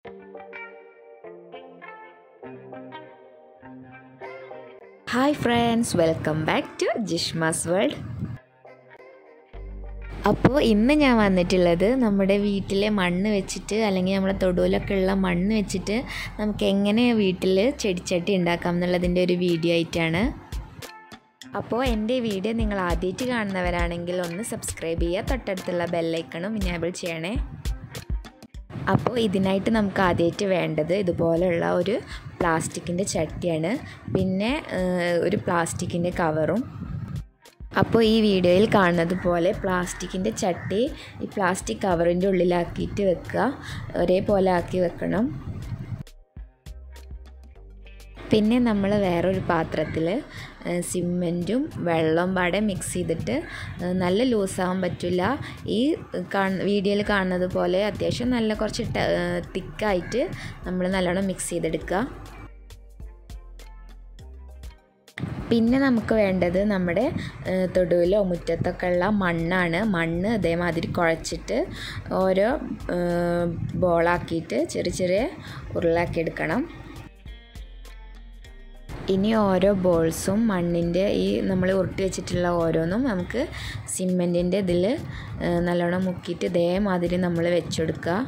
Hi friends, welcome back to Jishma's World. അപ്പോൾ ഇന്ന് ഞാൻ വന്നിട്ടുള്ളത് നമ്മുടെ വീട്ടിലെ മണ്ണ് വെച്ചിട്ട് അല്ലെങ്കിൽ നമ്മുടെ തൊടുവിലൊക്കെ ഉള്ള മണ്ണ് വെച്ചിട്ട് നമുക്ക് എങ്ങനെ വീട്ടിൽ ചെടിച്ചട്ടി ഉണ്ടാക്കാം എന്നുള്ളതിൻ്റെ ഒരു വീഡിയോ ആയിട്ടാണ്. അപ്പോൾ എൻ്റെ വീഡിയോ നിങ്ങൾ ആദ്യമായിട്ട് കാണുന്നവരാണെങ്കിൽ ഒന്ന് സബ്സ്ക്രൈബ് ചെയ്യുക, തൊട്ടടുത്തുള്ള ബെല്ലൈക്കണും എനേബിൾ ചെയ്യണേ. അപ്പോൾ ഇതിനായിട്ട് നമുക്ക് ആദ്യമായിട്ട് വേണ്ടത് ഇതുപോലെയുള്ള ഒരു പ്ലാസ്റ്റിക്കിൻ്റെ ചട്ടിയാണ്, പിന്നെ ഒരു പ്ലാസ്റ്റിക്കിൻ്റെ കവറും. അപ്പോൾ ഈ വീഡിയോയിൽ കാണുന്നത് പോലെ പ്ലാസ്റ്റിക്കിൻ്റെ ചട്ടി ഈ പ്ലാസ്റ്റിക് കവറിൻ്റെ ഉള്ളിലാക്കിയിട്ട് വെക്കുക, ഒരേപോലെ ആക്കി വെക്കണം. പിന്നെ നമ്മൾ വേറൊരു പാത്രത്തിൽ സിമെൻറ്റും വെള്ളം പാടെ മിക്സ് ചെയ്തിട്ട്, നല്ല ലൂസാകാൻ പറ്റില്ല, ഈ വീഡിയോയിൽ കാണുന്നത് പോലെ അത്യാവശ്യം നല്ല കുറച്ച് തിക്കായിട്ട് നമ്മൾ നല്ലോണം മിക്സ് ചെയ്തെടുക്കുക. പിന്നെ നമുക്ക് വേണ്ടത് നമ്മുടെ തൊടുവിലോ മുറ്റത്തൊക്കെ ഉള്ള മണ്ണാണ്. മണ്ണ് ഇതേമാതിരി കുഴച്ചിട്ട് ഓരോ ബോളാക്കിയിട്ട് ചെറിയ ചെറിയ ഉരുളാക്കി എടുക്കണം. ഇനി ഓരോ ബോൾസും മണ്ണിൻ്റെ ഈ നമ്മൾ ഉരുട്ടി വെച്ചിട്ടുള്ള ഓരോന്നും നമുക്ക് സിമെൻറ്റിൻ്റെ ഇതിൽ നല്ലോണം മുക്കിയിട്ട് ഇതേമാതിരി നമ്മൾ വെച്ചെടുക്കുക.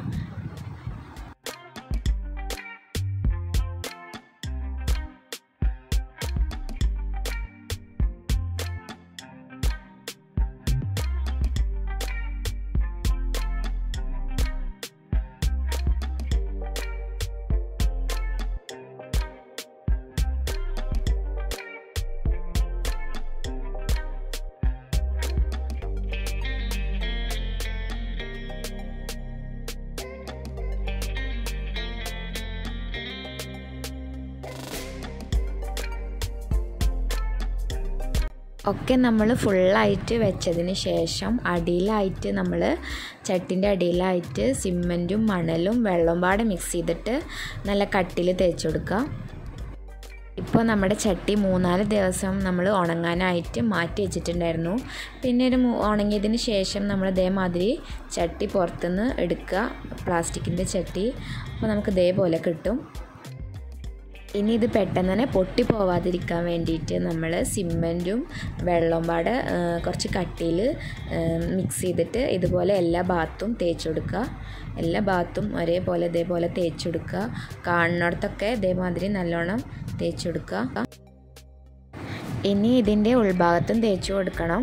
ഒക്കെ നമ്മൾ ഫുള്ളായിട്ട് വെച്ചതിന് ശേഷം അടിയിലായിട്ട് നമ്മൾ ചട്ടിൻ്റെ അടിയിലായിട്ട് സിമെൻറ്റും മണലും വെള്ളം പാടെ മിക്സ് ചെയ്തിട്ട് നല്ല കട്ടിയിൽ തേച്ച് കൊടുക്കുക. ഇപ്പോൾ നമ്മുടെ ചട്ടി 3-4 ദിവസം നമ്മൾ ഉണങ്ങാനായിട്ട് മാറ്റി വെച്ചിട്ടുണ്ടായിരുന്നു. പിന്നെ ഒരു ഉണങ്ങിയതിന് ശേഷം നമ്മൾ ഇതേമാതിരി ചട്ടി പുറത്തുനിന്ന് എടുക്കുക, പ്ലാസ്റ്റിക്കിൻ്റെ ചട്ടി. അപ്പോൾ നമുക്ക് ഇതേപോലെ കിട്ടും. ഇനി ഇത് പെട്ടെന്ന് തന്നെ പൊട്ടിപ്പോവാതിരിക്കാൻ വേണ്ടിയിട്ട് നമ്മൾ സിമെൻറ്റും വെള്ളവും പാടെ കുറച്ച് കട്ടിയിൽ മിക്സ് ചെയ്തിട്ട് ഇതുപോലെ എല്ലാ ഭാഗത്തും തേച്ച് കൊടുക്കുക. എല്ലാ ഭാഗത്തും ഒരേപോലെ ഇതേപോലെ തേച്ച് കൊടുക്കുക. കാണുന്നിടത്തൊക്കെ ഇതേമാതിരി നല്ലോണം തേച്ച് കൊടുക്കുക. ഇനി ഇതിൻ്റെ ഉൾഭാഗത്തും തേച്ച് കൊടുക്കണം.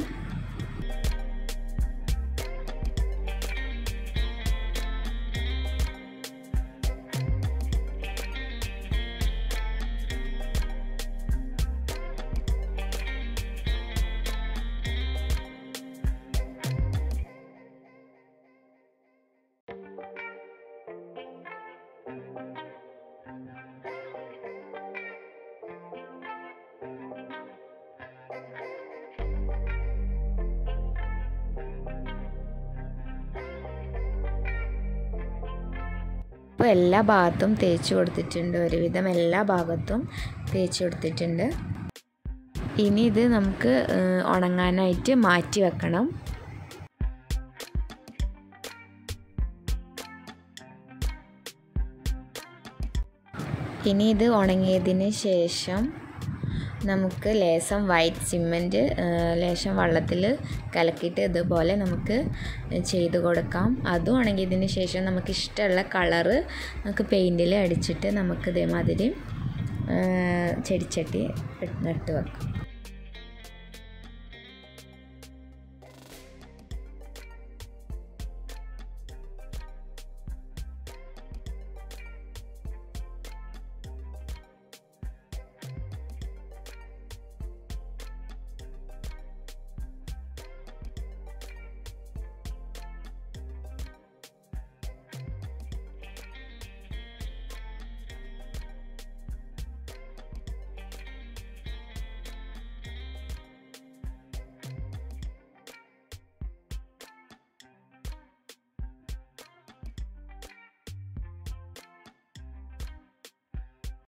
ഇപ്പോൾ എല്ലാ ഭാഗത്തും തേച്ച് കൊടുത്തിട്ടുണ്ട്, ഒരുവിധം എല്ലാ ഭാഗത്തും തേച്ച് കൊടുത്തിട്ടുണ്ട്. ഇനി ഇത് നമുക്ക് ഉണങ്ങാനായിട്ട് മാറ്റി വെക്കണം. ഇനി ഇത് ഉണങ്ങിയതിന് ശേഷം നമുക്ക് ലേശം വൈറ്റ് സിമെൻറ്റ് ലേശം വെള്ളത്തിൽ കലക്കിയിട്ട് ഇതുപോലെ നമുക്ക് ചെയ്ത് കൊടുക്കാം. അതും ഉണങ്ങിയതിന് ശേഷം നമുക്ക് ഇഷ്ടമുള്ള കളറ് നമുക്ക് പെയിൻറ്റിൽ അടിച്ചിട്ട് നമുക്ക് ഇതേമാതിരി ചെടിച്ചട്ടി നട്ട് വെക്കാം.